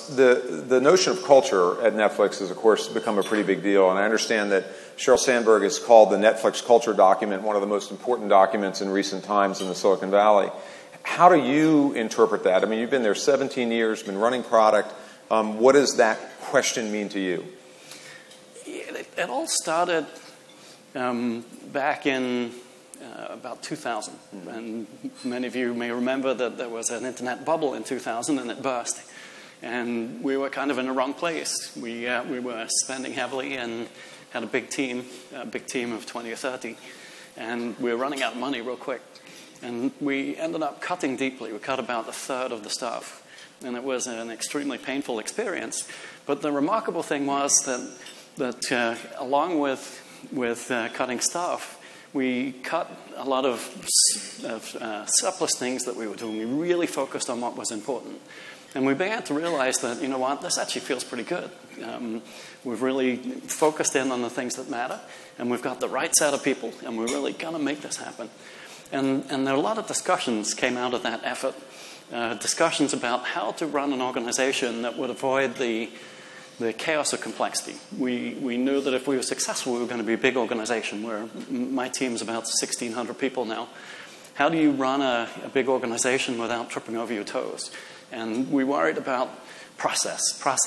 the notion of culture at Netflix has, of course, become a pretty big deal. And I understand that Sheryl Sandberg has called the Netflix culture document one of the most important documents in recent times in the Silicon Valley. How do you interpret that? I mean, you've been there 17 years, been running product. What does that question mean to you? It all started back in about 2000. And many of you may remember that there was an internet bubble in 2000 and it burst. And we were kind of in the wrong place. We were spending heavily and had a big team of 20 or 30. And we were running out of money real quick. And we ended up cutting deeply. We cut about a third of the staff. And it was an extremely painful experience. But the remarkable thing was that along with cutting staff, we cut a lot of surplus things that we were doing. We really focused on what was important. And we began to realize that, you know what, this actually feels pretty good. We've really focused in on the things that matter, and we've got the right set of people, and we're really going to make this happen. And there are a lot of discussions came out of that effort, discussions about how to run an organization that would avoid the chaos of complexity. We knew that if we were successful, we were going to be a big organization. My team's about 1,600 people now. How do you run a big organization without tripping over your toes? And we worried about process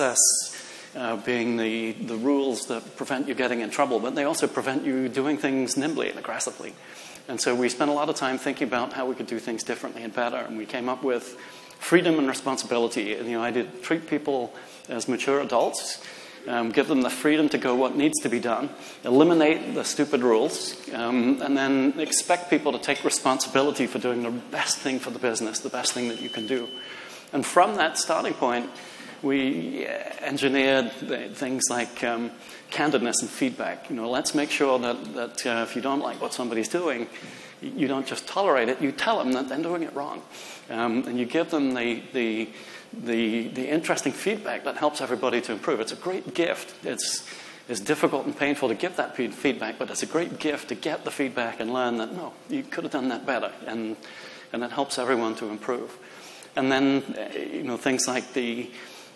being the rules that prevent you getting in trouble, but they also prevent you doing things nimbly and aggressively. And so we spent a lot of time thinking about how we could do things differently and better, and we came up with freedom and responsibility, and the idea to treat people as mature adults, give them the freedom to go what needs to be done, eliminate the stupid rules, and then expect people to take responsibility for doing the best thing for the business, the best thing that you can do. And from that starting point, we engineered things like candidness and feedback. You know, let's make sure that if you don't like what somebody's doing, you don't just tolerate it. You tell them that they're doing it wrong, and you give them the interesting feedback that helps everybody to improve. It's a great gift. It's difficult and painful to give that feedback, but it's a great gift to get the feedback and learn that no, you could have done that better, and it helps everyone to improve. And then things like the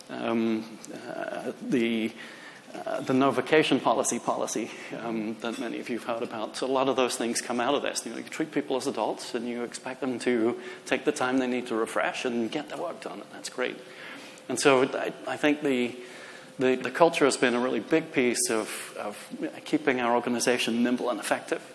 no vacation policy that many of you have heard about. So a lot of those things come out of this. You treat people as adults, and you expect them to take the time they need to refresh and get their work done, and that's great. And so I think the culture has been a really big piece of keeping our organization nimble and effective.